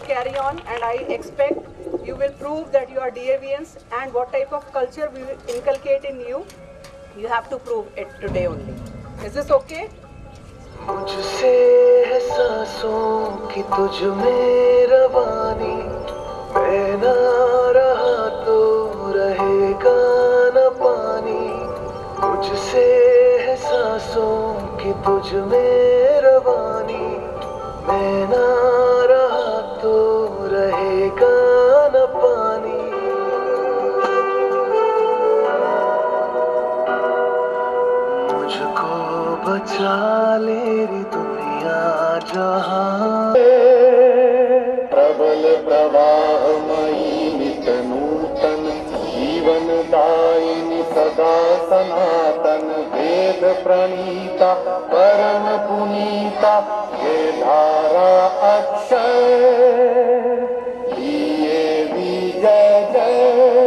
carry on, and I expect you will prove that you are DAVians and what type of culture we will inculcate in you. You have to prove it today only. Is this okay? मुझसे है सांसों की तुझ में रवानी, मैं ना रहा तो रहेगा न पानी। मुझसे है सांसों की तुझ में रवानी, मैं ना रहा तो रहेगा न पानी। मुझको बचा ले रे दुनिया जहां, प्रबल प्रवाहमयी नित नूतन, जीवन दायिनी सदा सनातन, वेद प्रणीता परम पुनीता, ये धारा अक्षय ये विजय जय।